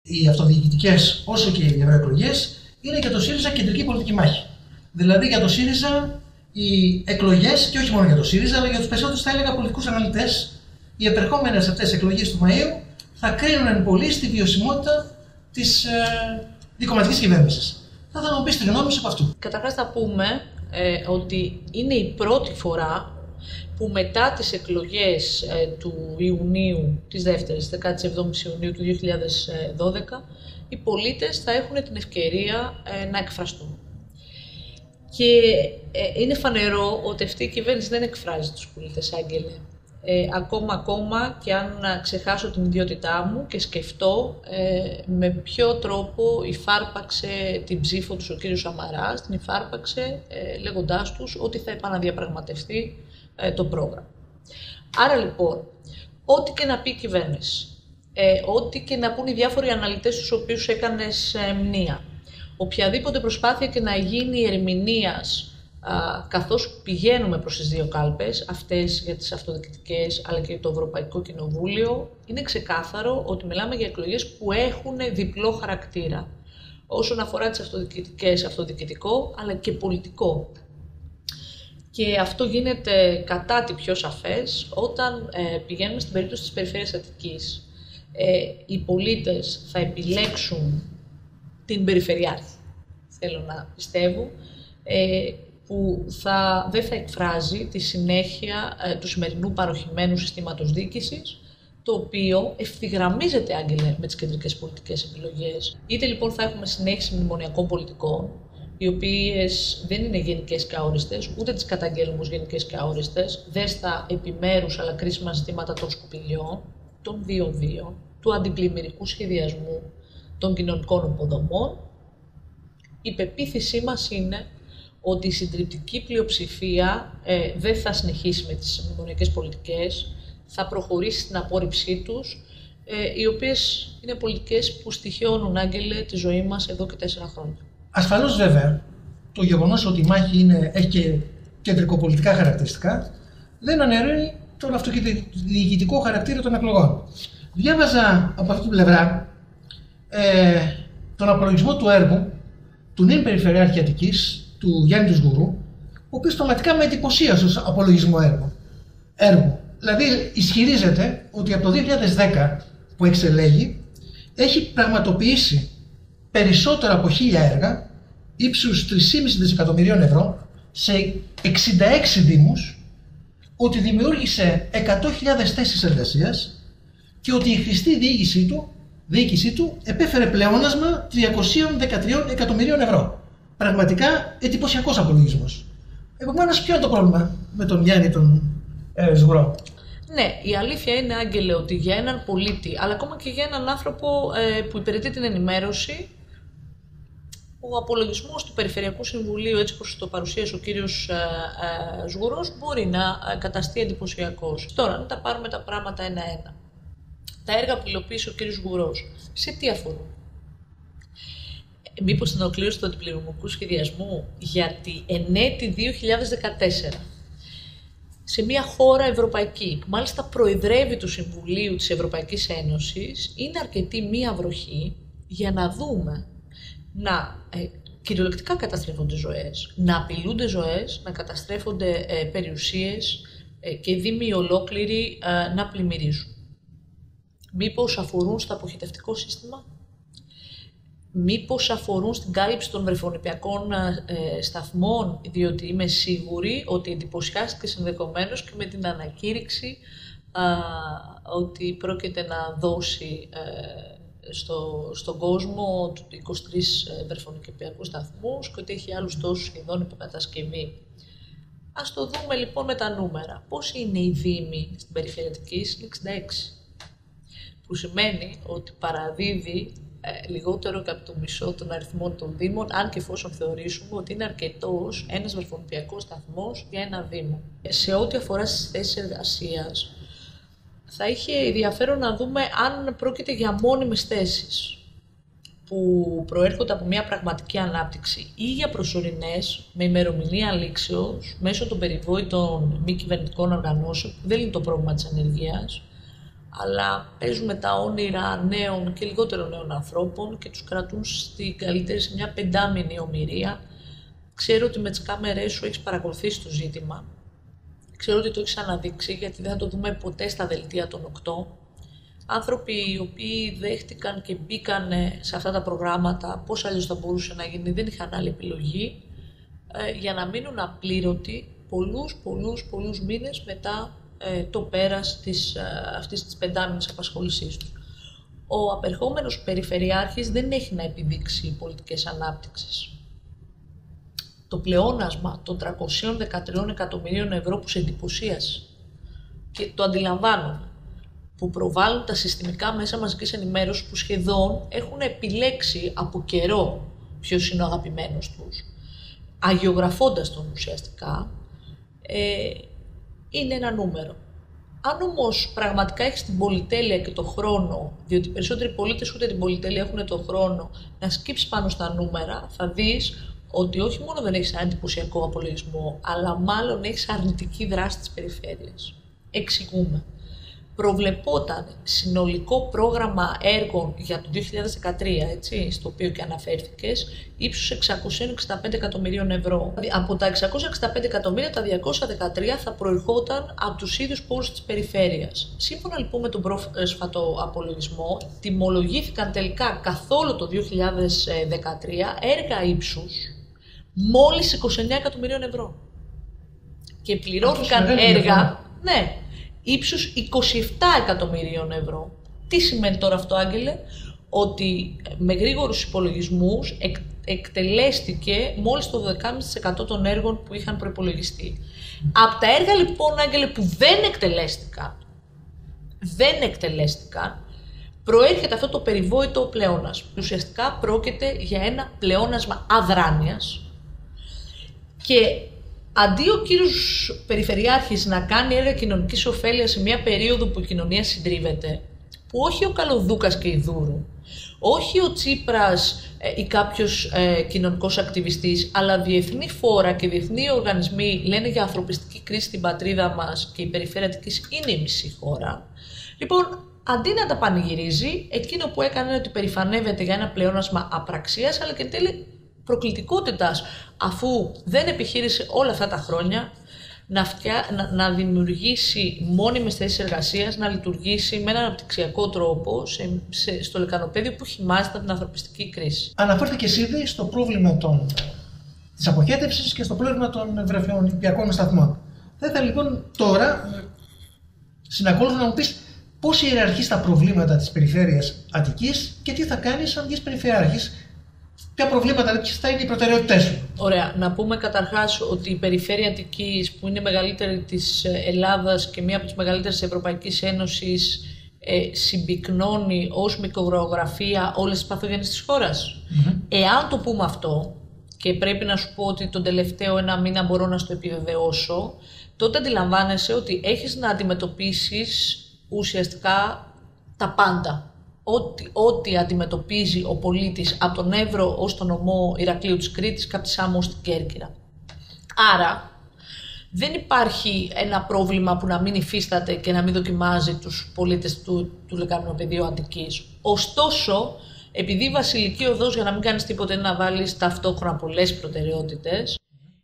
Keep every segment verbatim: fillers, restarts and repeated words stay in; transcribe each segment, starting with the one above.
Οι αυτοδιοικητικές όσο και οι ευρωεκλογές είναι για το ΣΥΡΙΖΑ κεντρική πολιτική μάχη. Δηλαδή για το ΣΥΡΙΖΑ οι εκλογές, και όχι μόνο για το ΣΥΡΙΖΑ, αλλά για τους περισσότερους, θα έλεγα, πολιτικούς αναλυτές, οι επερχόμενες αυτές εκλογές του Μαΐου θα κρίνουν εν πολύ στη βιωσιμότητα της ε, δικομματικής κυβέρνησης. Θα ήθελα να μου πεις τη γνώμη σου από αυτού. Καταρχάς θα πούμε ε, ότι είναι η πρώτη φορά που μετά τις εκλογές ε, του Ιουνίου, της δεύτερης, δεκάτη εβδόμη Ιουνίου του δύο χιλιάδες δώδεκα, οι πολίτες θα έχουν την ευκαιρία ε, να εκφραστούν. Και ε, είναι φανερό ότι αυτή η κυβέρνηση δεν εκφράζει τους πολίτες, Άγγελε. Ε, ακόμα, ακόμα και αν ξεχάσω την ιδιότητά μου και σκεφτώ ε, με ποιο τρόπο υφάρπαξε την ψήφο τους ο κύριος Σαμαράς, την υφάρπαξε ε, λέγοντάς τους ότι θα επαναδιαπραγματευτεί ε, το πρόγραμμα. Άρα λοιπόν, ό,τι και να πει η κυβέρνηση, ε, ό,τι και να πούν οι διάφοροι αναλυτές τους οποίους έκανες ε, μνήα, οποιαδήποτε προσπάθεια και να γίνει ερμηνείας Uh, καθώς πηγαίνουμε προς τις δύο κάλπες, αυτές για τις αυτοδιοικητικές αλλά και το Ευρωπαϊκό Κοινοβούλιο, είναι ξεκάθαρο ότι μιλάμε για εκλογές που έχουν διπλό χαρακτήρα. Όσον αφορά τις αυτοδιοικητικές, αυτοδιοικητικό αλλά και πολιτικό. Και αυτό γίνεται κατά τη πιο σαφές όταν ε, πηγαίνουμε στην περίπτωση της Περιφέρειας Αττικής. Ε, οι πολίτες θα επιλέξουν την Περιφερειάρχη, θέλω να πιστεύω, ε, που θα, δεν θα εκφράζει τη συνέχεια ε, του σημερινού παροχημένου συστήματος διοίκησης, το οποίο ευθυγραμμίζεται, Άγγελε, με τις κεντρικές πολιτικές επιλογές. Είτε λοιπόν θα έχουμε συνέχιση μνημονιακών πολιτικών, οι οποίες δεν είναι γενικές και αόριστες, ούτε τις καταγγέλνουμε ως γενικές και αόριστες, δε στα επιμέρους αλλά κρίσιμα ζητήματα των σκουπιδιών, των διοδίων, του αντιπλημμυρικού σχεδιασμού, των κοινωνικών υποδομών. Η πεποίθησή μας είναι ότι η συντριπτική πλειοψηφία ε, δεν θα συνεχίσει με τις μνημονιακές πολιτικές, θα προχωρήσει στην απόρριψή τους, ε, οι οποίες είναι πολιτικές που στοιχιώνουν, Άγγελε, τη ζωή μας εδώ και τέσσερα χρόνια. Ασφαλώς, βέβαια, το γεγονός ότι η μάχη είναι, έχει και κεντρικοπολιτικά χαρακτηριστικά, δεν αναιρεί τον αυτοδιοικητικό χαρακτήρα των εκλογών. Διάβαζα από αυτή την πλευρά ε, τον απολογισμό του έργου του νυν Περιφερειάρχη Αττικής, του Γιάννη του Σγουρού, ο οποίος πραγματικά με εντυπωσίασε ως απολογισμό έργου. έργου. Δηλαδή ισχυρίζεται ότι από το δύο χιλιάδες δέκα που εξελέγει έχει πραγματοποιήσει περισσότερα από χίλια έργα ύψους τρία κόμμα πέντε δισεκατομμυρίων ευρώ σε εξήντα έξι δήμους, ότι δημιούργησε εκατό χιλιάδες θέσεις εργασίας και ότι η χρηστή διοίκησή του, διοίκησή του επέφερε πλεόνασμα τριακόσια δεκατρία εκατομμυρίων ευρώ. Πραγματικά εντυπωσιακός απολογισμός. Επομένως, ποιο είναι το πρόβλημα με τον Γιάννη τον ε, Σγουρό? Ναι, η αλήθεια είναι, Άγγελε, ότι για έναν πολίτη, αλλά ακόμα και για έναν άνθρωπο ε, που υπηρετεί την ενημέρωση, ο απολογισμός του Περιφερειακού Συμβουλίου, έτσι όπως το παρουσίασε ο κύριος ε, ε, Σγουρός, μπορεί να ε, καταστεί εντυπωσιακός. Τώρα, να τα πάρουμε τα πράγματα ένα-ένα. Τα έργα που υλοποίησε ο κύριος Σγουρός, σε τι αφορούν? Μήπως την ολοκλήρωση του αντιπλημμυρικού σχεδιασμού? Γιατί εν έτη δύο χιλιάδες δεκατέσσερα, σε μια χώρα ευρωπαϊκή, που μάλιστα προεδρεύει του Συμβουλίου της Ευρωπαϊκής Ένωσης, είναι αρκετή μία βροχή για να δούμε να ε, κυριολεκτικά καταστρέφονται ζωές, να απειλούνται ζωές, να καταστρέφονται ε, περιουσίες ε, και δήμοι ολόκληροι ε, να πλημμυρίζουν. Μήπως αφορούν στο αποχετευτικό σύστημα? Μήπως αφορούν στην κάλυψη των βρεφονιπιακών ε, σταθμών, διότι είμαι σίγουρη ότι εντυπωσιάστηκες ενδεχομένως και με την ανακήρυξη α, ότι πρόκειται να δώσει ε, στο, στον κόσμο είκοσι τρεις βρεφονιπιακούς σταθμούς και ότι έχει άλλους τόσους σχεδόν υποκατασκευή. Ας το δούμε λοιπόν με τα νούμερα. Πόσοι είναι οι δήμοι στην περιφερειακή? Είναι εξήντα έξι. Που σημαίνει ότι παραδίδει Ε, λιγότερο και από το μισό των αριθμών των δήμων, αν και εφόσον θεωρήσουμε ότι είναι αρκετός ένας βρεφονιπιακός σταθμός για ένα δήμο. Σε ό,τι αφορά στις θέσεις εργασίας, θα είχε ενδιαφέρον να δούμε αν πρόκειται για μόνιμες θέσεις που προέρχονται από μια πραγματική ανάπτυξη ή για προσωρινές με ημερομηνία λήξεως μέσω των περιβόητων μη κυβερνητικών οργανώσεων, που δεν είναι το πρόβλημα της ανεργίας, αλλά παίζουν με τα όνειρα νέων και λιγότερο νέων ανθρώπων και τους κρατούν στην καλύτερη σε μια πεντάμηνη ομηρία. Ξέρω ότι με τις κάμερές σου έχεις παρακολουθήσει το ζήτημα. Ξέρω ότι το έχεις αναδείξει, γιατί δεν θα το δούμε ποτέ στα δελτία των οκτώ. Άνθρωποι οι οποίοι δέχτηκαν και μπήκαν σε αυτά τα προγράμματα, πώς αλλιώς θα μπορούσε να γίνει, δεν είχαν άλλη επιλογή, ε, για να μείνουν απλήρωτοι πολλούς, πολλούς, πολλούς μήνες μετά ε, το πέρας της, ε, αυτής της πεντάμηνης απασχόλησής τους. Ο απερχόμενος περιφερειάρχης δεν έχει να επιδείξει πολιτικές ανάπτυξης. Το πλεόνασμα των τριακόσιων δεκατρία εκατομμυρίων ευρώ που σε εντυπωσίασε και το αντιλαμβάνομαι, που προβάλλουν τα συστημικά μέσα μαζικής ενημέρωσης που σχεδόν έχουν επιλέξει από καιρό ποιος είναι ο αγαπημένος τους, αγιογραφώντας τον ουσιαστικά, ε, είναι ένα νούμερο. Αν όμως πραγματικά έχεις την πολυτέλεια και τον χρόνο, διότι οι περισσότεροι πολίτες ούτε την πολυτέλεια έχουν τον χρόνο να σκύψεις πάνω στα νούμερα, θα δεις ότι όχι μόνο δεν έχεις ένα εντυπωσιακό απολογισμό, αλλά μάλλον έχεις αρνητική δράση της περιφέρειας. Εξηγούμε. Προβλεπόταν συνολικό πρόγραμμα έργων για το δύο χιλιάδες δεκατρία, έτσι, στο οποίο και αναφέρθηκες, ύψους εξακόσια εξήντα πέντε εκατομμυρίων ευρώ. Από τα εξακόσια εξήντα πέντε εκατομμύρια, τα διακόσια δεκατρία θα προερχόταν από τους ίδιους πόρους της περιφέρειας. Σύμφωνα λοιπόν με τον πρόσφατο απολογισμό, τιμολογήθηκαν τελικά καθόλου το δύο χιλιάδες δεκατρία έργα ύψους μόλις είκοσι εννέα εκατομμυρίων ευρώ. Και πληρώθηκαν έργα, ναι, ύψους είκοσι επτά εκατομμυρίων ευρώ. Τι σημαίνει τώρα αυτό, Άγγελε? Ότι με γρήγορους υπολογισμούς εκ, εκτελέστηκε μόλις το δώδεκα κόμμα πέντε τοις εκατό των έργων που είχαν προϋπολογιστεί. Από τα έργα λοιπόν, Άγγελε, που δεν εκτελέστηκαν, δεν εκτελέστηκαν, προέρχεται αυτό το περιβόητο πλεόνασμα. Ουσιαστικά πρόκειται για ένα πλεόνασμα αδράνειας και αντί ο κύριος Περιφερειάρχης να κάνει έργα κοινωνικής ωφέλειας σε μια περίοδο που η κοινωνία συντρίβεται, που όχι ο Καλοδούκας και η Δούρου, όχι ο Τσίπρας ε, ή κάποιος ε, κοινωνικός ακτιβιστής, αλλά διεθνή φόρα και διεθνεί οργανισμοί λένε για ανθρωπιστική κρίση στην πατρίδα μας και η περιφέρεια Αττικής είναι η μισή χώρα. Λοιπόν, αντί να τα πανηγυρίζει, εκείνο που έκανε είναι ότι περηφανεύεται για ένα πλεόνασμα απραξίας, αλλά και εν τέλει προκλητικότητας, αφού δεν επιχείρησε όλα αυτά τα χρόνια να, φτιά, να, να δημιουργήσει μόνιμες θέσεις εργασίας, να λειτουργήσει με έναν αναπτυξιακό τρόπο σε, σε, στο λεκανοπέδιο που χυμάζεται την ανθρωπιστική κρίση. Αναφέρθηκες ήδη στο πρόβλημα των, της αποχέτευσης και στο πρόβλημα των βρεφονιπιακών σταθμών. Θα ήθελα λοιπόν τώρα, συνακόλουθα, να μου πεις πώς ιεραρχείς τα προβλήματα της περιφέρειας Αττικής και τι θα κάνεις σαν βγεις περιφερειάρχης. Ποια προβλήματα, ποιες θα είναι οι προτεραιότητές σου? Ωραία. Να πούμε καταρχάς ότι η περιφέρεια Αττικής, που είναι η μεγαλύτερη της Ελλάδας και μία από τις μεγαλύτερες της Ευρωπαϊκής Ένωσης, ε, συμπυκνώνει ως μικρογεωγραφία όλες τις παθογένειες της χώρας. Mm-hmm. Εάν το πούμε αυτό, και πρέπει να σου πω ότι τον τελευταίο ένα μήνα μπορώ να στο επιβεβαιώσω, τότε αντιλαμβάνεσαι ότι έχεις να αντιμετωπίσεις ουσιαστικά τα πάντα. Ό,τι, ό,τι αντιμετωπίζει ο πολίτης από τον Εύρο ως τον νομό Ηρακλείου της Κρήτης και από τη Σάμο στην Κέρκυρα. Άρα δεν υπάρχει ένα πρόβλημα που να μην υφίσταται και να μην δοκιμάζει τους πολίτες του, του λεκανοπεδίου Αττικής. Ωστόσο, επειδή η Βασιλική Οδός, για να μην κάνεις τίποτα, είναι να βάλεις ταυτόχρονα πολλές προτεραιότητες,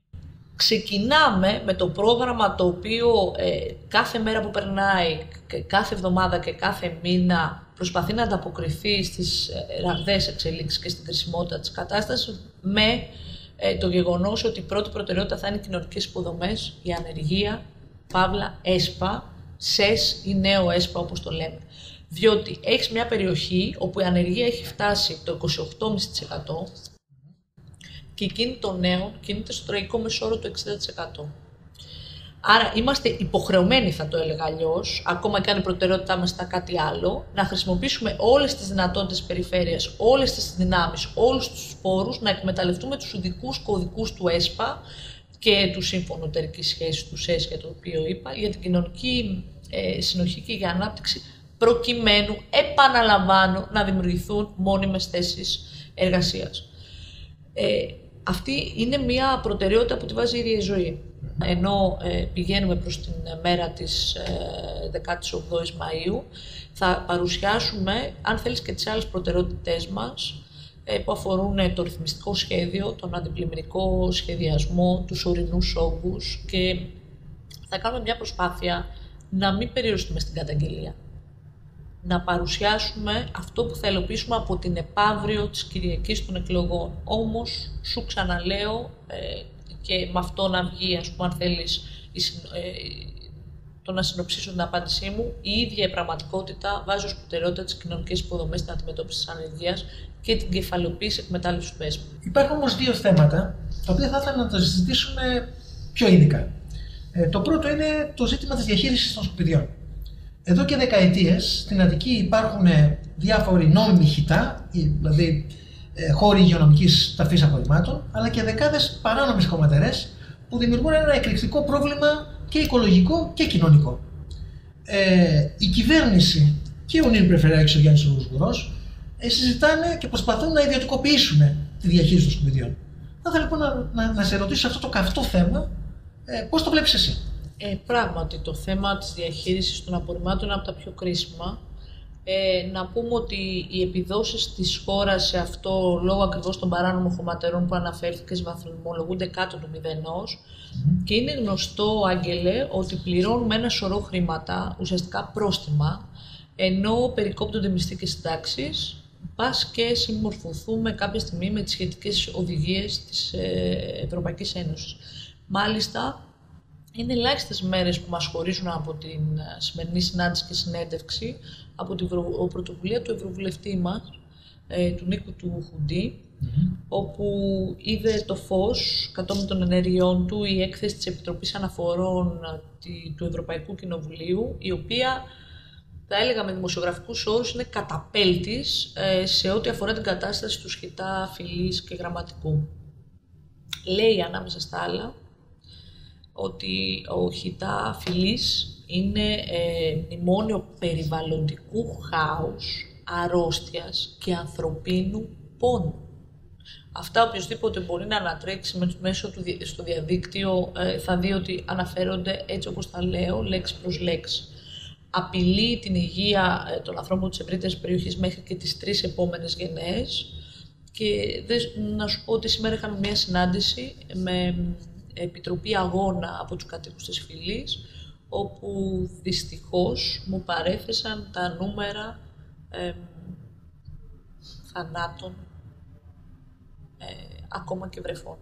ξεκινάμε με το πρόγραμμα το οποίο ε, κάθε μέρα που περνάει, κάθε εβδομάδα και κάθε μήνα προσπαθεί να ανταποκριθεί στις ραγδαίες εξελίξεις και στην κρισιμότητα της κατάστασης, με ε, το γεγονός ότι η πρώτη προτεραιότητα θα είναι οι κοινωνικές υποδομές, η ανεργία, παύλα, ΕΣΠΑ, ΣΕΣ ή νέο ΕΣΠΑ όπως το λέμε. Διότι έχεις μια περιοχή όπου η ανεργία έχει φτάσει το είκοσι οκτώ κόμμα πέντε τοις εκατό και η κίνηση των νέων κινείται στο τραγικό μεσόωρο του εξήντα τοις εκατό. Άρα είμαστε υποχρεωμένοι, θα το έλεγα αλλιώς, ακόμα και αν η προτεραιότητά μας ήταν κάτι άλλο, να χρησιμοποιήσουμε όλες τις δυνατότητες της περιφέρειας, όλες τις δυνάμεις, όλους τους πόρους, να εκμεταλλευτούμε τους ειδικούς κωδικούς του ΕΣΠΑ και του Σύμφωνου Εταιρικής Σχέσης του ΣΕΣ, για το οποίο είπα, για την κοινωνική ε, συνοχή και για ανάπτυξη, προκειμένου, επαναλαμβάνω, να δημιουργηθούν μόνιμες θέσεις εργασίας. Ε, αυτή είναι μια προτεραιότητα που τη βάζει η ίδια η ζωή. ενώ ε, πηγαίνουμε προς την μέρα της ε, δεκάτης όγδοης Μαΐου, θα παρουσιάσουμε, αν θέλεις, και τις άλλες προτεραιότητές μας, ε, που αφορούν το ρυθμιστικό σχέδιο, τον αντιπλημμυρικό σχεδιασμό, τους ορεινούς όγκους, και θα κάνουμε μια προσπάθεια να μην περιοριστούμε στην καταγγελία. Να παρουσιάσουμε αυτό που θα υλοποιήσουμε από την επαύριο της Κυριακής των εκλογών. Όμως, σου ξαναλέω, ε, και με αυτό να βγει, ας πούμε, αν θέλεις, η, ε, το να συνοψίσω την απάντησή μου, η ίδια η πραγματικότητα βάζει ως προτεραιότητα τις κοινωνικές υποδομές στην αντιμετώπιση της ανεργίας και την κεφαλαιοποίηση εκμετάλλευσης του ΕΣΠ. Υπάρχουν όμως δύο θέματα, τα οποία θα ήθελα να τα συζητήσουμε πιο ειδικά. Ε, το πρώτο είναι το ζήτημα της διαχείρισης των σκουπιδιών. Εδώ και δεκαετίες στην Αττική υπάρχουν διάφοροι νόμιμοι χιτά, δηλαδή ε, χώροι υγειονομικής ταφής απορριμμάτων, αλλά και δεκάδες παράνομες χωματερές που δημιουργούν ένα εκρηκτικό πρόβλημα και οικολογικό και κοινωνικό. Ε, η κυβέρνηση και ο νυν Περιφερειάρχης ο Γιάννης Βουρός ε, συζητάνε και προσπαθούν να ιδιωτικοποιήσουν τη διαχείριση των σκουπιδιών. Θα ήθελα λοιπόν να, να, να σε ρωτήσω αυτό το καυτό θέμα, ε, πώς το βλέπεις εσύ? Ε, πράγματι, το θέμα της διαχείρισης των απορριμμάτων είναι από τα πιο κρίσιμα. Ε, να πούμε ότι οι επιδόσεις της χώρας σε αυτό, λόγω ακριβώς των παράνομων χωματερών που αναφέρθηκες, βαθμολογούνται κάτω του μηδενός. Mm-hmm. Και είναι γνωστό, Άγγελε, ότι πληρώνουμε ένα σωρό χρήματα, ουσιαστικά πρόστιμα, ενώ περικόπτονται μισθοί και συντάξεις, πας και συμμορφωθούμε κάποια στιγμή με τις σχετικές οδηγίες της Ευρωπαϊκής Ένωσης. Μάλιστα, είναι ελάχιστες μέρες που μας χωρίζουν από την σημερινή συνάντηση και συνέντευξη, από την πρωτοβουλία του Ευρωβουλευτή μας, του Νίκου του Χουντή, mm-hmm. όπου είδε το φως κατόπιν των ενεργειών του η έκθεση της Επιτροπής Αναφορών του Ευρωπαϊκού Κοινοβουλίου, η οποία, θα έλεγα με δημοσιογραφικούς όρους, είναι καταπέλτης σε ό,τι αφορά την κατάσταση του σχητά φυλής και γραμματικού. Λέει ανάμεσα στα άλλα ότι ο χητά φυλής είναι ε, μνημόνιο περιβαλλοντικού χάους, αρρώστιας και ανθρωπίνου πόνου. Αυτά οποιοσδήποτε μπορεί να ανατρέξει μέσω του, στο διαδίκτυο ε, θα δει ότι αναφέρονται έτσι όπως τα λέω, λέξη προς λέξη. Απειλεί την υγεία ε, των ανθρώπων της ευρύτερης περιοχής μέχρι και τις τρεις επόμενες γενναίες. Και δε, να σου πω ότι σήμερα είχαμε μια συνάντηση με Επιτροπή Αγώνα από τους κατοίκους της φυλής, όπου δυστυχώς μου παρέθεσαν τα νούμερα ε, θανάτων ε, ακόμα και βρεφών.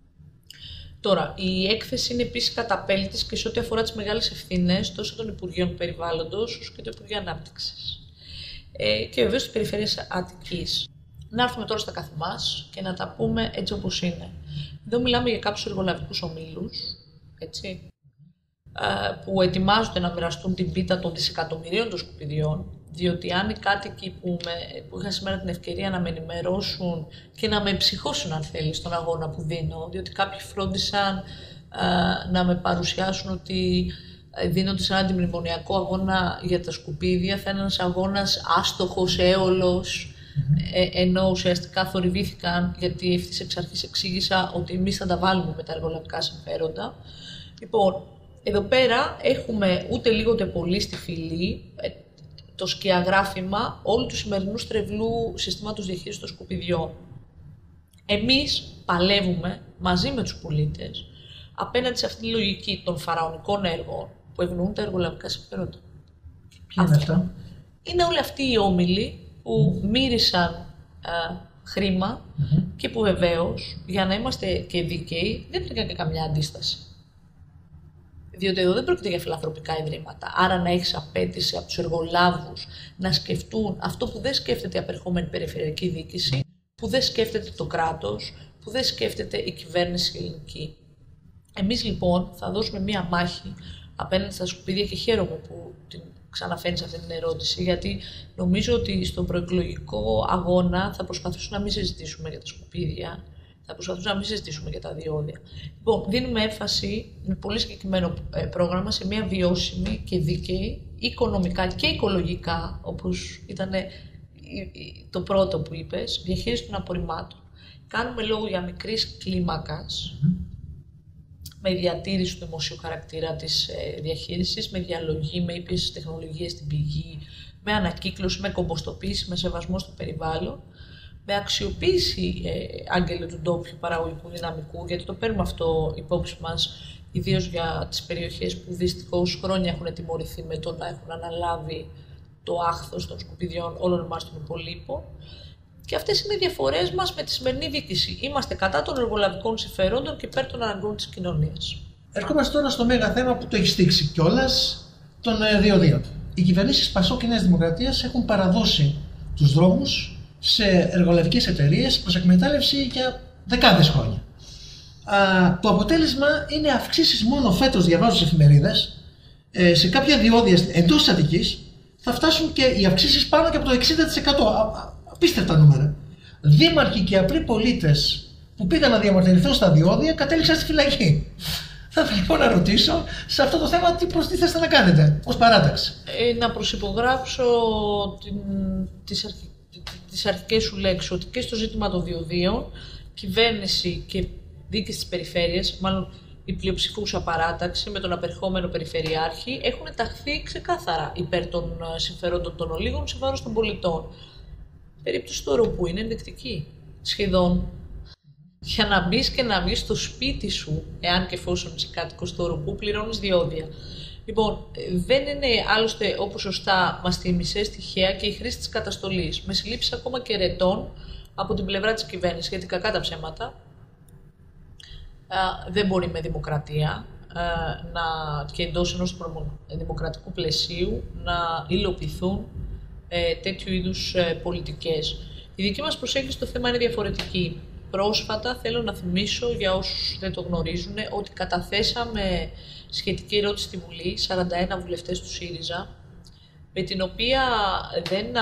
Τώρα, η έκθεση είναι επίσης καταπέλτης και σε ό,τι αφορά τις μεγάλες ευθύνες τόσο των Υπουργείων Περιβάλλοντος όσο και του Υπουργείου Ανάπτυξης. Ε, και βεβαίως της Περιφέρειας Αττικής. Να έρθουμε τώρα στα καθ' μας και να τα πούμε έτσι όπως είναι. Εδώ μιλάμε για κάποιους εργολαβικούς ομίλους, έτσι, που ετοιμάζονται να μοιραστούν την πίτα των δισεκατομμυρίων των σκουπιδιών, διότι αν οι κάτοικοι που, με, που είχαν σήμερα την ευκαιρία να με ενημερώσουν και να με ψυχώσουν, αν θέλει, στον αγώνα που δίνω, διότι κάποιοι φρόντισαν α, να με παρουσιάσουν ότι δίνονται σε έναν αντιμνημονιακό αγώνα για τα σκουπίδια, θα είναι ένας αγώνας άστοχος, έολος, Ε, ενώ ουσιαστικά θορυβήθηκαν, γιατί ευθύς εξ αρχής εξήγησα ότι εμείς θα τα βάλουμε με τα εργολαβικά συμφέροντα. Λοιπόν, εδώ πέρα έχουμε ούτε λίγο ούτε πολύ στη φυλή ε, το σκιαγράφημα όλου του σημερινού στρεβλού συστήματος διαχείρισης των σκουπιδιών. Εμείς παλεύουμε μαζί με τους πολίτες απέναντι σε αυτή τη λογική των φαραωνικών έργων που ευνοούν τα εργολαβικά συμφέροντα. Ποια είναι αυτά? Είναι όλοι αυτοί οι όμιλοι που μύρισαν α, χρήμα mm-hmm. και που βεβαίως, για να είμαστε και δίκαιοι, δεν υπήρχε και καμιά αντίσταση. Διότι εδώ δεν πρόκειται για φιλανθρωπικά ιδρύματα. Άρα να έχεις απέτηση από τους εργολάβους να σκεφτούν αυτό που δεν σκέφτεται η απερχόμενη περιφερειακή διοίκηση, που δεν σκέφτεται το κράτος, που δεν σκέφτεται η κυβέρνηση ελληνική. Εμείς λοιπόν θα δώσουμε μία μάχη απέναντι στα σκουπίδια και χαίρομαι που την ξαναφέρνεις αυτή την ερώτηση, γιατί νομίζω ότι στον προεκλογικό αγώνα θα προσπαθήσουμε να μην συζητήσουμε για τα σκουπίδια, θα προσπαθήσουμε να μην συζητήσουμε για τα διόδια. Λοιπόν, δίνουμε έμφαση με πολύ συγκεκριμένο πρόγραμμα σε μια βιώσιμη και δίκαιη, οικονομικά και οικολογικά, όπως ήταν το πρώτο που είπες, διαχείριση των απορριμμάτων. Κάνουμε λόγο για μικρής κλίμακας, mm-hmm. με διατήρηση του δημοσίου χαρακτήρα της ε, διαχείρισης, με διαλογή, με ήπιες τεχνολογίες στην πηγή, με ανακύκλωση, με κομποστοποίηση, με σεβασμό στο περιβάλλον, με αξιοποίηση, ε, Άγγελε, του ντόπιου παραγωγικού δυναμικού, γιατί το παίρνουμε αυτό υπόψη μας, ιδίως για τις περιοχές που δυστυχώς χρόνια έχουν τιμωρηθεί με το να έχουν αναλάβει το άχθος των σκουπιδιών όλων εμάς των υπολείπων. Και αυτές είναι οι διαφορές μας με τη σημερινή διοίκηση. Είμαστε κατά των εργολαβικών συμφερόντων και υπέρ των αναγκών της κοινωνίας. Ερχόμαστε τώρα στο μέγα θέμα που το έχει στήξει κιόλας, των διοδίων. Οι κυβερνήσεις Πασόκ και Νέας Δημοκρατίας έχουν παραδώσει τους δρόμους σε εργολαβικές εταιρείες προς εκμετάλλευση για δεκάδες χρόνια. Α, το αποτέλεσμα είναι αυξήσεις μόνο φέτος, διαβάζω στις εφημερίδες, ε, σε κάποια διόδια εντός της Αττικής θα φτάσουν και οι αυξήσεις πάνω και από το εξήντα τοις εκατό. Α, α, απίστευτα νούμερα. Δήμαρχοι και απλοί πολίτες που πήγαν να διαμαρτυρηθούν στα διόδια κατέληξαν στη φυλακή. Θα ήθελα λοιπόν να ρωτήσω σε αυτό το θέμα τι προστίθεστε να κάνετε ως παράταξη. Ε, να προσυπογράψω την, τις, αρχι, τις αρχικές σου λέξεις, ότι και στο ζήτημα των διοδίων, κυβέρνηση και διοίκηση της περιφέρειας, μάλλον η πλειοψηφούσα παράταξη με τον απερχόμενο περιφερειάρχη, έχουν ταχθεί ξεκάθαρα υπέρ των συμφερόντων των ολίγων σε βάρος των πολιτών. Η περίπτωση του οροπού είναι ενδεικτική. Σχεδόν για να μπει και να βγει στο σπίτι σου, εάν και εφόσον είσαι κάτοικος του οροπού, πληρώνεις διόδια. Λοιπόν, δεν είναι άλλωστε, όπως σωστά μας θύμισες, τυχαία και η χρήση της καταστολής, με συλλήψεις ακόμα και ερετών από την πλευρά της κυβέρνησης, γιατί κακά τα ψέματα. Uh, δεν μπορεί με δημοκρατία uh, να, και εντός ενός δημοκρατικού πλαισίου να υλοποιηθούν uh, τέτοιου είδους uh, πολιτικές. Η δική μας προσέγγιση στο θέμα είναι διαφορετική. Πρόσφατα θέλω να θυμίσω για όσους δεν το γνωρίζουν ότι καταθέσαμε σχετική ερώτηση στη Βουλή, σαράντα ένα βουλευτές του ΣΥΡΙΖΑ, με την οποία δεν α,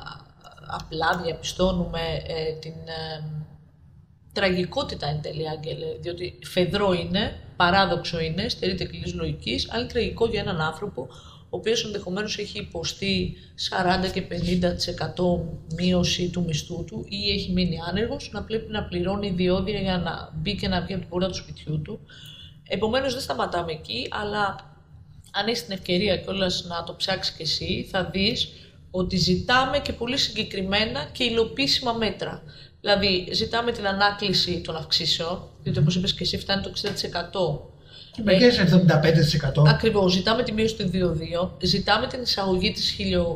απλά διαπιστώνουμε uh, την uh, τραγικότητα εν τέλει, Άγγελε, διότι φεδρό είναι, παράδοξο είναι, στερείται κλειστής λογικής, αλλά είναι τραγικό για έναν άνθρωπο, ο οποίος ενδεχομένως έχει υποστεί σαράντα και πενήντα τοις εκατό μείωση του μισθού του ή έχει μείνει άνεργος, να πρέπει να πληρώνει διόδια για να μπει και να βγει από την πόρτα του σπιτιού του. Επομένως, δεν σταματάμε εκεί, αλλά αν έχεις την ευκαιρία κιόλας να το ψάξεις κι εσύ, θα δεις ότι ζητάμε και πολύ συγκεκριμένα και υλοποιήσιμα μέτρα. Δηλαδή, ζητάμε την ανάκληση των αυξήσεων, διότι όπως είπες και εσύ, φτάνει το εξήντα τοις εκατό. Και μερικές εβδομήντα πέντε τοις εκατό. Ακριβώς. Ζητάμε τη μείωση των διοδίων, ζητάμε την εισαγωγή της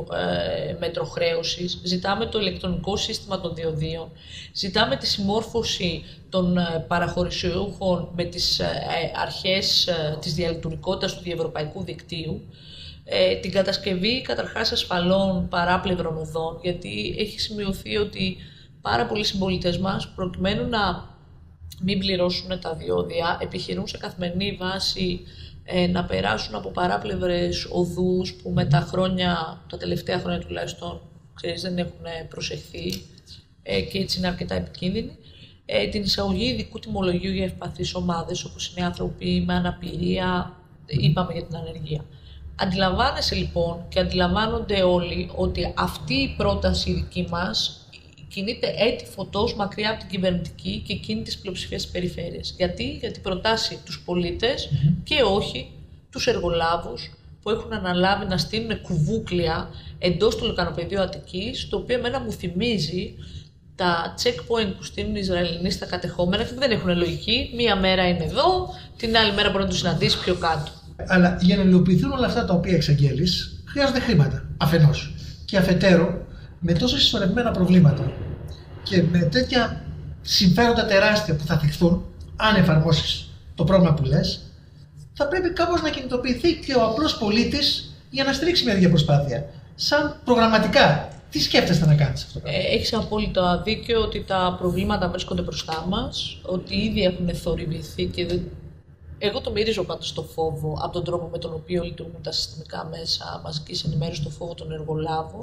χιλιομετροχρέωσης, ζητάμε το ηλεκτρονικό σύστημα των διοδίων, ζητάμε τη συμμόρφωση των παραχωρησιούχων με τις αρχές της διαλειτουργικότητας του διευρωπαϊκού δικτύου, την κατασκευή καταρχάς ασφαλών παράπλευρων οδών, γιατί έχει σημειωθεί ότι πάρα πολλοί συμπολίτες μας, προκειμένου να μην πληρώσουν τα διόδια, επιχειρούν σε καθημερινή βάση ε, να περάσουν από παράπλευρες οδούς που με τα χρόνια, τα τελευταία χρόνια τουλάχιστον, ξέρεις, δεν έχουν προσεχθεί ε, και έτσι είναι αρκετά επικίνδυνοι. Ε, την εισαγωγή ειδικού τιμολογίου για ευπαθείς ομάδες, όπως είναι άνθρωποι με αναπηρία, είπαμε για την ανεργία. Αντιλαμβάνεσαι λοιπόν και αντιλαμβάνονται όλοι ότι αυτή η πρόταση δική μας κινείται έτη φωτός μακριά από την κυβερνητική και εκείνη της πλειοψηφίας της περιφέρειας. Γιατί, γιατί προτάσει τους πολίτες mm-hmm. και όχι τους εργολάβους που έχουν αναλάβει να στείλουν κουβούκλια εντός του λεκανοπεδίου Αττικής, το οποίο εμένα μου θυμίζει τα checkpoint που στείλουν οι Ισραηλινοί στα κατεχόμενα και δεν έχουν λογική. Μία μέρα είναι εδώ, την άλλη μέρα μπορεί να τους συναντήσει πιο κάτω. Αλλά για να υλοποιηθούν όλα αυτά τα οποία εξαγγέλεις, χρειάζονται χρήματα αφενός. Και αφετέρου, με τόσο συσσωρευμένα προβλήματα και με τέτοια συμφέροντα τεράστια που θα θυχθούν, αν εφαρμόσεις το πρόγραμμα που λες, θα πρέπει κάπως να κινητοποιηθεί και ο απλός πολίτης για να στηρίξει μια τέτοια προσπάθεια. Σαν προγραμματικά, τι σκέφτεστε να κάνεις αυτό? Ε, έχεις απόλυτο δίκιο ότι τα προβλήματα βρίσκονται μπροστά μας, ότι ήδη έχουν θορυβηθεί και δεν... Εγώ το μυρίζω πάντως στο φόβο από τον τρόπο με τον οποίο λειτουργούν τα συστημικά μέσα μαζικής ενημέρωσης, στο φόβο των εργολάβων.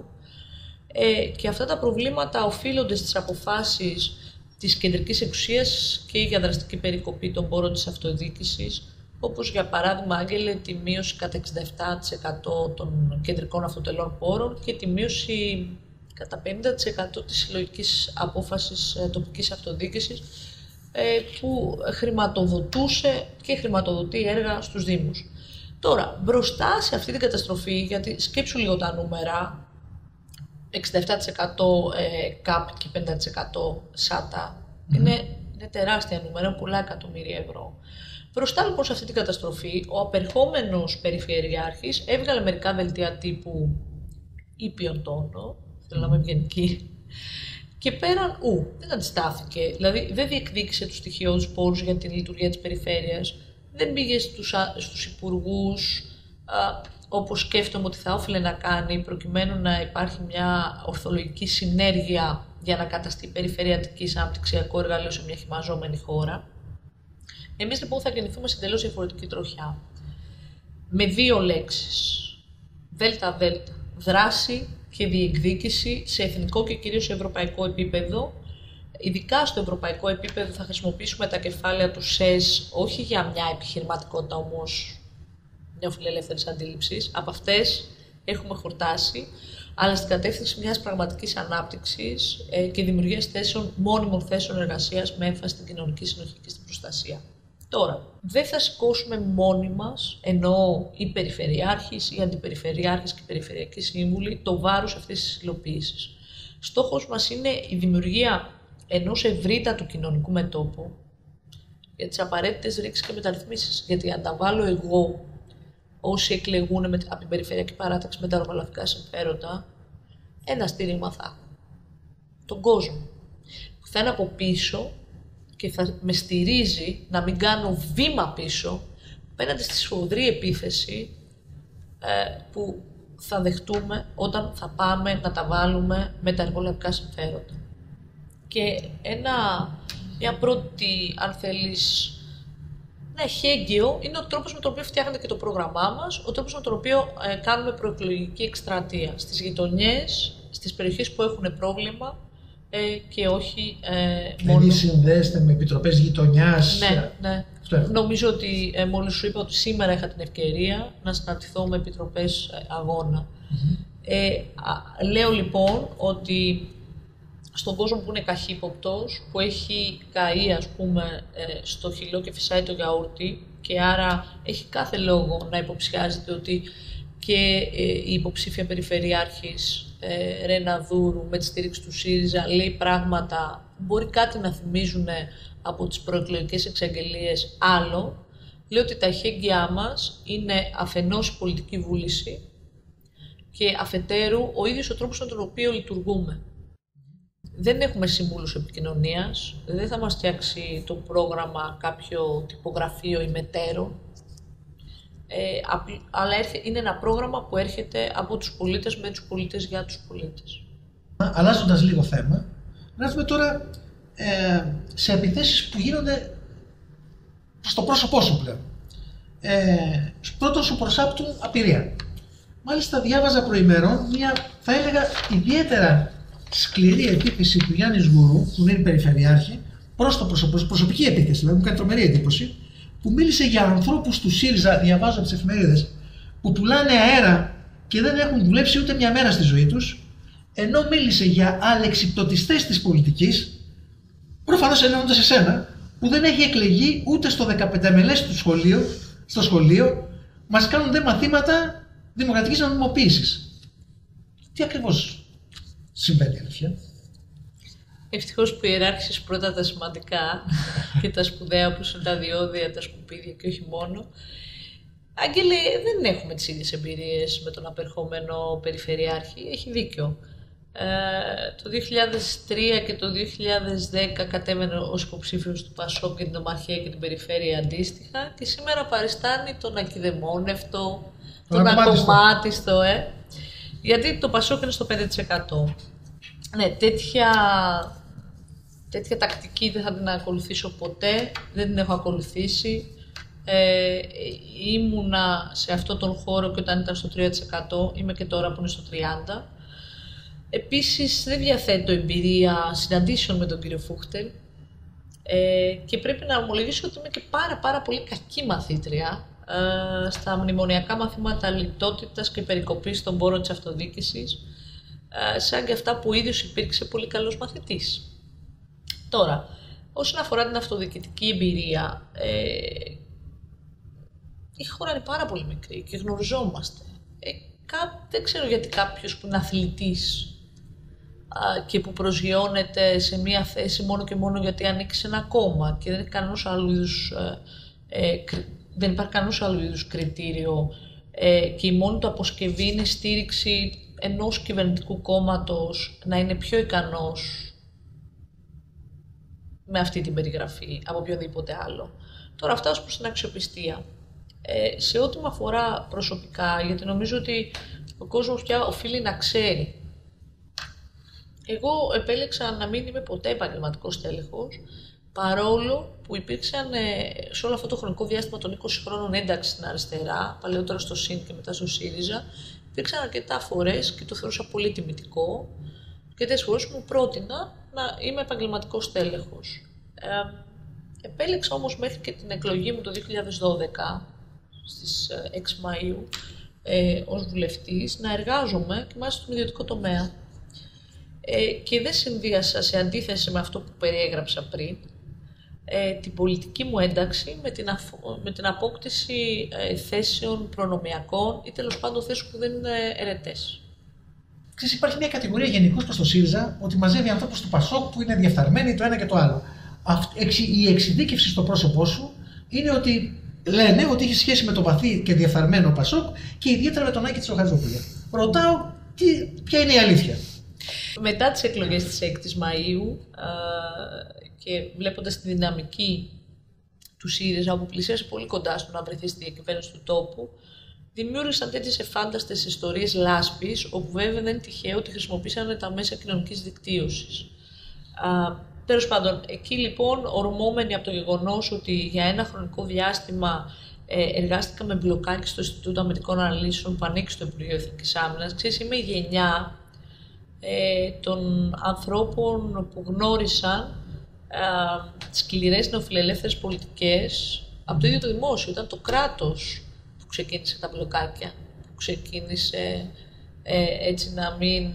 Ε, και αυτά τα προβλήματα οφείλονται στις αποφάσεις της κεντρικής εξουσίας και για δραστική περικοπή των πόρων της αυτοδιοίκησης, όπως για παράδειγμα, Άγγελε, τη μείωση κατά εξήντα επτά τοις εκατό των κεντρικών αυτοτελών πόρων και τη μείωση κατά πενήντα τοις εκατό της συλλογικής απόφασης τοπικής αυτοδιοίκησης, που χρηματοδοτούσε και χρηματοδοτεί έργα στους Δήμους. Τώρα, μπροστά σε αυτή την καταστροφή, γιατί σκέψου λίγο τα νούμερα, εξήντα επτά τοις εκατό ΚΑΠ και πενήντα τοις εκατό ΣΑΤΑ, mm-hmm. είναι, είναι τεράστια νούμερα, πολλά εκατομμύρια ευρώ. Μπροστά λοιπόν σε αυτή την καταστροφή, ο απερχόμενος περιφερειάρχης έβγαλε μερικά δελτία τύπου ήπιον τόνο, θέλω να είμαι ευγενική, και πέραν ου, δεν αντιστάθηκε, δηλαδή δεν διεκδίκησε τους στοιχειώδους πόρους για την λειτουργία της περιφέρειας, δεν πήγε στους, στους υπουργούς, α, όπως σκέφτομαι ότι θα όφιλε να κάνει, προκειμένου να υπάρχει μια ορθολογική συνέργεια για να καταστεί περιφερειακή σαν αναπτυξιακό εργαλείο σε μια χυμαζόμενη χώρα. Εμείς λοιπόν θα κινηθούμε σε τελώς διαφορετική τροχιά. Με δύο λέξεις. Δέλτα δέλτα. Δράση και διεκδίκηση σε εθνικό και κυρίως σε ευρωπαϊκό επίπεδο. Ειδικά στο ευρωπαϊκό επίπεδο θα χρησιμοποιήσουμε τα κεφάλαια του ΣΕΣ όχι για μια επιχειρηματικότητα όμως νεοφιλελεύθερης αντίληψης. Από αυτές έχουμε χορτάσει, αλλά στην κατεύθυνση μιας πραγματικής ανάπτυξης ε, και δημιουργίας θέσεων, μόνιμων θέσεων εργασίας με έμφαση στην κοινωνική συνοχή και στην προστασία. Τώρα, δεν θα σηκώσουμε μόνοι μας, ενώ οι περιφερειάρχες, οι αντιπεριφερειάρχες και οι περιφερειακοί σύμβουλοι, το βάρος αυτής της υλοποίησης. Στόχος μας είναι η δημιουργία ενός ευρύτατου κοινωνικού μετώπου για τις απαραίτητες ρήξεις και μεταρρυθμίσεις. Γιατί αν τα βάλω εγώ, όσοι εκλεγούν με, από την περιφερειακή παράταξη με τα ρομαλαφικά συμφέροντα, ένα στήριγμα θα έχω. Τον κόσμο. Που θα είναι από πίσω και θα με στηρίζει να μην κάνω βήμα πίσω απέναντι στη σφοδρή επίθεση ε, που θα δεχτούμε όταν θα πάμε να τα βάλουμε με τα εργολαβικά συμφέροντα. Και ένα, μια πρώτη, αν θέλεις, ναι, χέγγιο είναι ο τρόπος με τον οποίο φτιάχνεται και το πρόγραμμά μας, ο τρόπος με τον οποίο ε, κάνουμε προεκλογική εκστρατεία στις γειτονιές, στις περιοχές που έχουν πρόβλημα ε, και όχι ε, μόνο... Δηλαδή συνδέεστε με επιτροπές γειτονιάς. Ναι, ναι. Νομίζω ότι ε, μόλις σου είπα ότι σήμερα είχα την ευκαιρία να συναντηθώ με επιτροπές ε, αγώνα. Mm-hmm. Ε, α, λέω λοιπόν ότι στον κόσμο που είναι καχύποπτος, που έχει καεί ας πούμε στο χυλό και φυσάει το γιαούρτι και άρα έχει κάθε λόγο να υποψιάζεται ότι και η υποψήφια περιφερειάρχης Ρένα Δούρου με τη στήριξη του ΣΥΡΙΖΑ λέει πράγματα που μπορεί κάτι να θυμίζουν από τις προεκλογικές εξαγγελίες άλλο. Λέω ότι τα εχέγγυά μας είναι αφενός η πολιτική βούληση και αφετέρου ο ίδιος ο τρόπος με τον οποίο λειτουργούμε. Δεν έχουμε συμβούλους επικοινωνίας, δεν θα μας φτιάξει το πρόγραμμα κάποιο τυπογραφείο ή μετέρο, ε, αλλά είναι ένα πρόγραμμα που έρχεται από τους πολίτες με τους πολίτες για τους πολίτες. Αλλάζοντας λίγο θέμα, γράφουμε τώρα ε, σε επιθέσεις που γίνονται στο πρόσωπό σου πλέον. Ε, πρώτον σου προσάπτουν απειρία. Μάλιστα διάβαζα προημερών μια, θα έλεγα, ιδιαίτερα σκληρή επίθεση του Γιάννη Γουρού, που είναι περιφερειάρχη, προς το πρόσωπο, προσωπική επίθεση, δηλαδή μου κάνει τρομερή εντύπωση, που μίλησε για ανθρώπους του ΣΥΡΙΖΑ, διαβάζω από τις εφημερίδες, που πουλάνε αέρα και δεν έχουν δουλέψει ούτε μια μέρα στη ζωή τους, ενώ μίλησε για αλεξιπτωτιστές της πολιτικής, προφανώς εννοώντας εσένα, που δεν έχει εκλεγεί ούτε στο δεκαπεντάμελες του σχολείου, στο σχολείο, μας κάνουν δε μαθήματα δημοκρατικής νομιμοποίησης. Τι ακριβώς συμβαίνει, αλήθεια? Ευτυχώς που ιεράρχησες πρώτα τα σημαντικά και τα σπουδαία όπως είναι τα διόδια, τα σκουπίδια και όχι μόνο. Άγγελε, δεν έχουμε τις ίδιες εμπειρίες με τον απερχόμενο περιφερειάρχη. Έχει δίκιο. Ε, το δύο χιλιάδες τρία και το δύο χιλιάδες δέκα κατέβαινε ως υποψήφιος του ΠΑΣΟΚ και την Ομαρχία και την Περιφέρεια αντίστοιχα και σήμερα παριστάνει τον ακηδεμόνευτο, τον ακομμάτιστο, ε. Γιατί το ΠΑΣΟΚ είναι στο πέντε τοις εκατό. Ναι, τέτοια, τέτοια τακτική δεν θα την ακολουθήσω ποτέ, δεν την έχω ακολουθήσει. Ε, ήμουνα σε αυτόν τον χώρο και όταν ήταν στο τρία τοις εκατό, είμαι και τώρα που είναι στο τριάντα τοις εκατό. Επίσης, δεν διαθέτω εμπειρία συναντήσεων με τον κύριο Φούχτελ ε, και πρέπει να ομολογήσω ότι είμαι και πάρα πάρα πολύ κακή μαθήτρια ε, στα μνημονιακά μαθήματα λιτότητας και περικοπής των πόρων της αυτοδιοίκησης, ε, σαν και αυτά που ο ίδιος υπήρξε πολύ καλός μαθητής. Τώρα, Όσον αφορά την αυτοδιοικητική εμπειρία, ε, η χώρα είναι πάρα πολύ μικρή και γνωριζόμαστε. Ε, κά, δεν ξέρω γιατί κάποιος που είναι αθλητής α, και που προσγειώνεται σε μία θέση μόνο και μόνο γιατί ανήκει σε ένα κόμμα και δεν, έχει κανένας άλλου είδους, ε, ε, δεν υπάρχει κανένας άλλου είδους κριτήριο ε, και η μόνη του αποσκευή είναι στήριξη ενός κυβερνητικού κόμματος να είναι πιο ικανός με αυτή την περιγραφή από οποιοδήποτε άλλο. Τώρα φτάσω προς την αξιοπιστία. Ε, σε ό,τι με αφορά προσωπικά, γιατί νομίζω ότι ο κόσμος πια οφείλει να ξέρει. Εγώ επέλεξα να μην είμαι ποτέ επαγγελματικός τέλεχος, παρόλο που υπήρξαν ε, σε όλο αυτό το χρονικό διάστημα των είκοσι χρόνων ένταξη στην αριστερά, παλαιότερα στο ΣΥΝ και μετά στο ΣΥΡΙΖΑ, υπήρξαν αρκετά φορές και το θεωρούσα πολύ τιμητικό, αρκετές φορές μου πρότεινα να είμαι επαγγελματικός τέλεχος. Ε, επέλεξα όμως μέχρι και την εκλογή μου το δύο χιλιάδες δώδεκα, στις έξι Μαΐου, ε, ως βουλευτής, να εργάζομαι και μάλιστα στον ιδιωτικό τομέα. Ε, και δεν συνδύασα, σε αντίθεση με αυτό που περιέγραψα πριν, ε, την πολιτική μου ένταξη με την, αφο... με την απόκτηση ε, θέσεων προνομιακών ή τέλος πάντων θέσεων που δεν είναι αιρετές. Ξέρεις, υπάρχει μια κατηγορία γενικώς προς το ΣΥΡΙΖΑ ότι μαζεύει ανθρώπους του ΠΑΣΟΚ που είναι διαφθαρμένοι το ένα και το άλλο. Η εξειδίκευση στο πρόσωπό σου είναι ότι λένε ότι έχει σχέση με το βαθύ και διαφθαρμένο ΠΑΣΟΚ και ιδιαίτερα με τον Άκη Τσοχατζόπουλο. Ρωτάω, τι, ποια είναι η αλήθεια. Μετά τις εκλογές της έκτη Μαΐου α, και βλέποντας τη δυναμική του ΣΥΡΙΖΑ που πλησίασε πολύ κοντά στο να βρεθεί στη διακυβέρνηση του τόπου, δημιούργησαν τέτοιες εφάνταστες ιστορίες λάσπης, όπου βέβαια δεν είναι τυχαίο ότι χρησιμοποίησαν τα μέσα κοινωνικής δικτύωσης. Τέλος πάντων, εκεί λοιπόν, ορμόμενοι από το γεγονός ότι για ένα χρονικό διάστημα ε, εργάστηκα με μπλοκάκι στο Ινστιτούτο Αμυντικών Αναλύσεων που ανήκει στο Υπουργείο Εθνικής Άμυνας, ξέρεις, είμαι η γενιά ε, των ανθρώπων που γνώρισαν ε, σκληρές νεοφιλελεύθερες πολιτικές από το ίδιο το δημόσιο. Ήταν το κράτος που ξεκίνησε τα μπλοκάκια, που ξεκίνησε ε, έτσι να μην...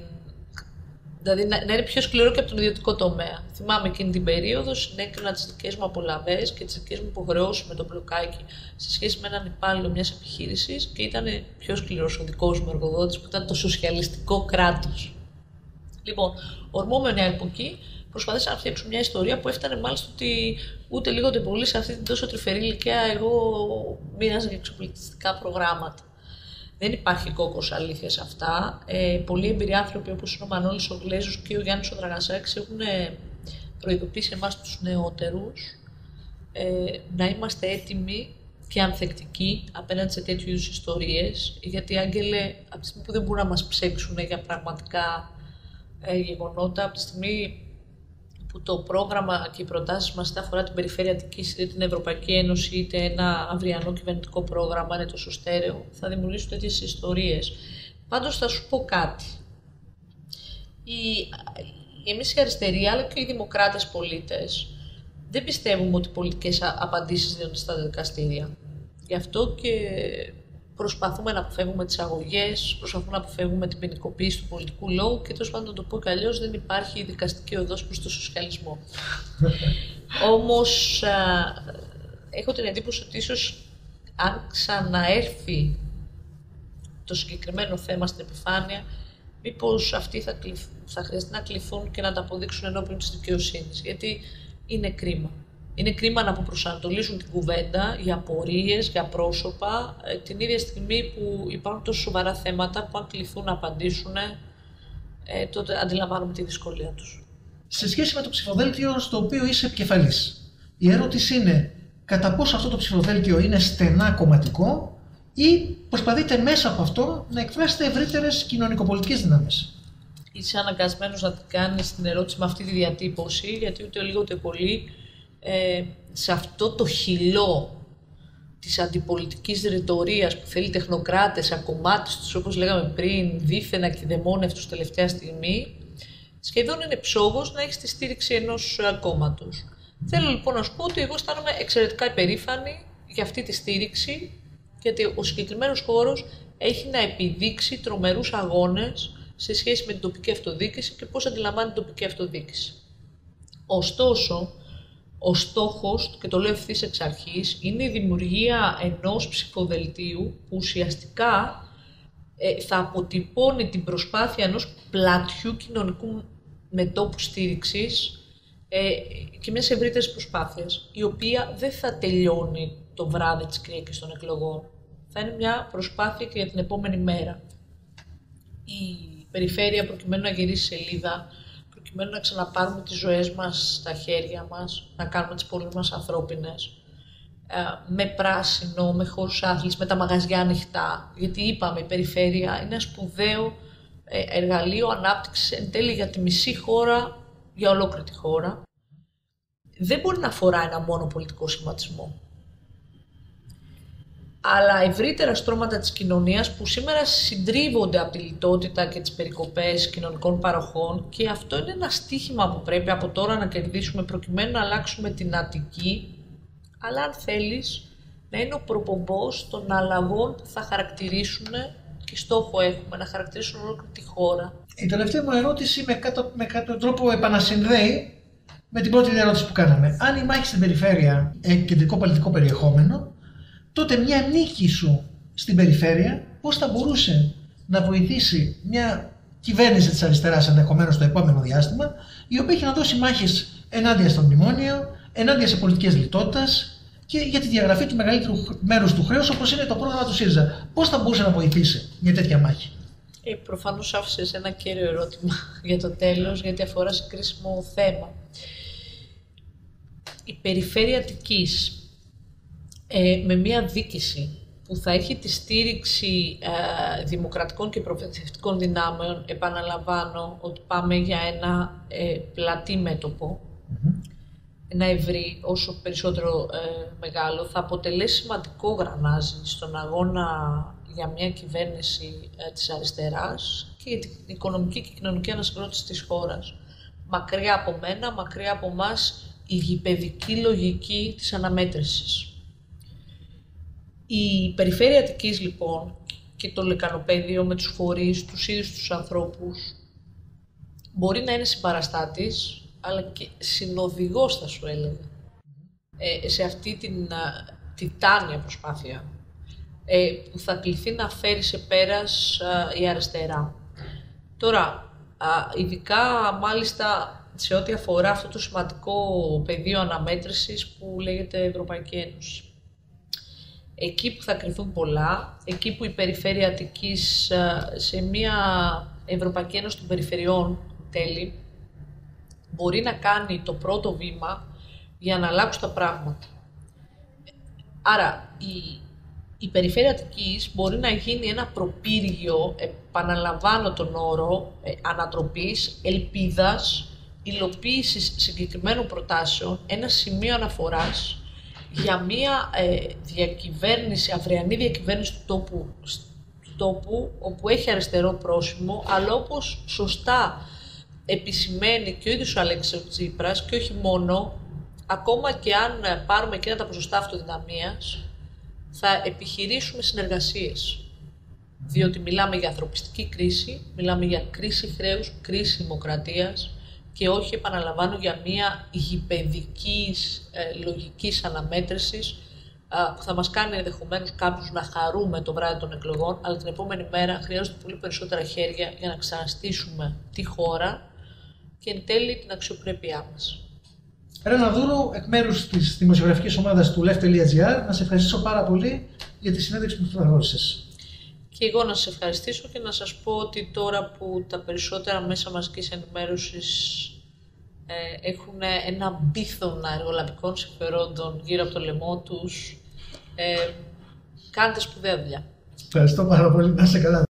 Δηλαδή να, να είναι πιο σκληρό και από τον ιδιωτικό τομέα. Θυμάμαι εκείνη την περίοδο, συνέκρινα τις δικές μου απολαβές και τις δικές μου υποχρεώσεις με το μπλοκάκι σε σχέση με έναν υπάλληλο μιας επιχείρησης και ήταν πιο σκληρός ο δικός μου εργοδότης που ήταν το σοσιαλιστικό κράτος. Λοιπόν, ορμόμενοι από εκεί, προσπαθήσα να φτιάξω μια ιστορία που έφτανε μάλιστα ότι ούτε λίγο ούτε πολύ σε αυτή την τόσο τρυφερή ηλικία εγώ μοίραζα για εξοπλιστικά προγράμματα. Δεν υπάρχει κόκκος αλήθεια σε αυτά. Ε, πολλοί εμπειροί άνθρωποι όπως είναι ο Μανώλης ο Γλέζος και ο Γιάννης ο Δραγασάκης έχουν προειδοποιήσει εμάς τους νεότερους ε, να είμαστε έτοιμοι και ανθεκτικοί απέναντι σε τέτοιου είδους ιστορίες, γιατί, Άγγελε, από τη στιγμή που δεν μπορούν να μας ψέξουν για πραγματικά ε, γεγονότα, από τη στιγμή που το πρόγραμμα και οι προτάσεις μας είτε αφορά την Περιφέρεια Αττικής, είτε την Ευρωπαϊκή Ένωση, είτε ένα αυριανό κυβερνητικό πρόγραμμα είναι τόσο στέρεο, θα δημιουργήσουν τέτοιες ιστορίες. Πάντως θα σου πω κάτι. Οι, εμείς οι αριστεροί, αλλά και οι δημοκράτες πολίτες, δεν πιστεύουμε ότι πολιτικές απαντήσεις δίνονται στα δικαστήρια. Γι' αυτό και προσπαθούμε να αποφεύγουμε τις αγωγές, προσπαθούμε να αποφεύγουμε την ποινικοποίηση του πολιτικού λόγου και τέλος πάντων να το πω και αλλιώς δεν υπάρχει δικαστική οδός προς το σοσιαλισμό. Όμως α, έχω την εντύπωση ότι ίσως αν ξαναέρθει το συγκεκριμένο θέμα στην επιφάνεια, μήπως αυτοί θα, κληθ, θα χρειαστεί να κληθούν και να τα αποδείξουν ενώπιον της δικαιοσύνης, γιατί είναι κρίμα. Είναι κρίμα να αποπροσανατολίσουν την κουβέντα για απορίες, για πρόσωπα, την ίδια στιγμή που υπάρχουν τόσο σοβαρά θέματα που αν κληθούν να απαντήσουν, ε, τότε αντιλαμβάνουμε τη δυσκολία τους. Σε σχέση με το ψηφοδέλτιο στο οποίο είσαι επικεφαλής, η ερώτηση είναι κατά πόσο αυτό το ψηφοδέλτιο είναι στενά κομματικό ή προσπαθείτε μέσα από αυτό να εκφράσετε ευρύτερες κοινωνικοπολιτικές δυνάμεις. Είσαι αναγκασμένος να την κάνεις την ερώτηση με αυτή τη διατύπωση, γιατί ούτε λίγο ούτε πολύ Ε, σε αυτό το χυλό της αντιπολιτικής ρητορίας που θέλει τεχνοκράτες, ακομμάτες τους, όπως λέγαμε πριν, δίθεν ακιδαιμόνευτους τελευταία στιγμή, σχεδόν είναι ψόγος να έχεις τη στήριξη ενός κόμματος. Θέλω λοιπόν να σου πω ότι εγώ αισθάνομαι εξαιρετικά υπερήφανη για αυτή τη στήριξη, γιατί ο συγκεκριμένος χώρος έχει να επιδείξει τρομερούς αγώνες σε σχέση με την τοπική αυτοδιοίκηση και πώς αντιλαμβάνει την τοπική αυτοδιοίκηση. Ωστόσο, Ο στόχος, και το λέω ευθύς εξ αρχής, είναι η δημιουργία ενός ψηφοδελτίου που ουσιαστικά ε, θα αποτυπώνει την προσπάθεια ενός πλατιού κοινωνικού μετώπου στήριξης ε, και μιας ευρύτερης προσπάθειας, η οποία δεν θα τελειώνει το βράδυ της Κυριακής των εκλογών. Θα είναι μια προσπάθεια και για την επόμενη μέρα. Η περιφέρεια, προκειμένου να γυρίσει σελίδα, προκειμένου να ξαναπάρουμε τις ζωές μας στα χέρια μας, να κάνουμε τις πόλεις μας ανθρώπινες, με πράσινο, με χώρους άθλησης, με τα μαγαζιά ανοιχτά. Γιατί είπαμε, η περιφέρεια είναι ένα σπουδαίο εργαλείο ανάπτυξης εν τέλει για τη μισή χώρα, για ολόκληρη τη χώρα. Δεν μπορεί να αφορά ένα μόνο πολιτικό σχηματισμό, αλλά ευρύτερα στρώματα της κοινωνίας που σήμερα συντρίβονται από τη λιτότητα και τις περικοπές κοινωνικών παροχών, και αυτό είναι ένα στίχημα που πρέπει από τώρα να κερδίσουμε προκειμένου να αλλάξουμε την Αττική, αλλά αν θέλεις να είναι ο προπομπός των αλλαγών που θα χαρακτηρίσουν και στόχο έχουμε να χαρακτηρίσουν ολόκληρη τη χώρα. Η τελευταία μου ερώτηση με κάποιο με κάτω τρόπο επανασυνδέει με την πρώτη ερώτηση που κάναμε. Αν η μάχη στην περιφέρεια έχει κεντρικό πολιτικό περιεχόμενο, τότε μια νίκη σου στην περιφέρεια πώς θα μπορούσε να βοηθήσει μια κυβέρνηση της αριστεράς ενδεχομένως στο επόμενο διάστημα, η οποία έχει να δώσει μάχες ενάντια στο μνημόνιο, ενάντια σε πολιτικές λιτότητας και για τη διαγραφή του μεγαλύτερου μέρους του χρέους, όπως είναι το πρόγραμμα του ΣΥΡΙΖΑ. Πώς θα μπορούσε να βοηθήσει μια τέτοια μάχη? Ε, προφανώς άφησες ένα κέριο ερώτημα για το τέλος, γιατί αφορά σε κρίσιμο θέμα. Η περιφέρεια Αττικής, ε, με μια δίκηση που θα έχει τη στήριξη ε, δημοκρατικών και προοδευτικών δυνάμεων, επαναλαμβάνω ότι πάμε για ένα ε, πλατή μέτωπο, mm-hmm. ένα ευρύ, όσο περισσότερο ε, μεγάλο, θα αποτελέσει σημαντικό γρανάζι στον αγώνα για μια κυβέρνηση ε, της αριστεράς και για την οικονομική και κοινωνική ανασυγκρότηση της χώρας. Μακριά από μένα, μακριά από εμάς, η γηπαιδική λογική της αναμέτρησης. Η περιφέρεια Αττικής, λοιπόν, και το λεκανοπέδιο με τους φορείς, τους ίδιους τους ανθρώπους, μπορεί να είναι συμπαραστάτης, αλλά και συνοδηγός, θα σου έλεγα, ε, σε αυτή την α, τιτάνια προσπάθεια ε, που θα κληθεί να φέρει σε πέρας α, η αριστερά. Τώρα, α, ειδικά μάλιστα σε ό,τι αφορά αυτό το σημαντικό πεδίο αναμέτρησης που λέγεται Ευρωπαϊκή Ένωση. Εκεί που θα κρυθούν πολλά, εκεί που η περιφέρεια Αττικής σε μια Ευρωπαϊκή Ένωση των Περιφερειών τέλει, μπορεί να κάνει το πρώτο βήμα για να αλλάξουν τα πράγματα. Άρα η, η περιφέρεια Αττικής μπορεί να γίνει ένα προπύργιο, επαναλαμβάνω τον όρο, ε, ανατροπής, ελπίδας, υλοποίησης συγκεκριμένων προτάσεων, ένα σημείο αναφοράς για μια ε, διακυβέρνηση, αυριανή διακυβέρνηση του τόπου, του τόπου, όπου έχει αριστερό πρόσημο, αλλά όπως σωστά επισημαίνει και ο ίδιος ο Αλέξης Τσίπρας, και όχι μόνο, ακόμα και αν πάρουμε εκείνα τα ποσοστά αυτοδυναμίας, θα επιχειρήσουμε συνεργασίες. Διότι μιλάμε για ανθρωπιστική κρίση, μιλάμε για κρίση χρέους, κρίση δημοκρατίας, και όχι, επαναλαμβάνω, για μια γηπαιδικής ε, λογικής αναμέτρησης ε, που θα μας κάνει ενδεχομένως κάποιους να χαρούμε το βράδυ των εκλογών, αλλά την επόμενη μέρα χρειάζονται πολύ περισσότερα χέρια για να ξαναστήσουμε τη χώρα και εν τέλει την αξιοπρέπειά μας. Ρένα Δούρου, εκ μέρους της δημοσιογραφικής ομάδας του left.gr, να σε ευχαριστήσω πάρα πολύ για τη συνέντευξη που θα δώσεις. Και εγώ να σας ευχαριστήσω και να σας πω ότι τώρα που τα περισσότερα μέσα μαζικής ενημέρωσης ε, έχουν ένα μπίθωνα εργολαβικών συμφερόντων γύρω από το λαιμό τους, ε, κάντε σπουδαία δουλειά. Ευχαριστώ πάρα πολύ. Να είσαι καλά.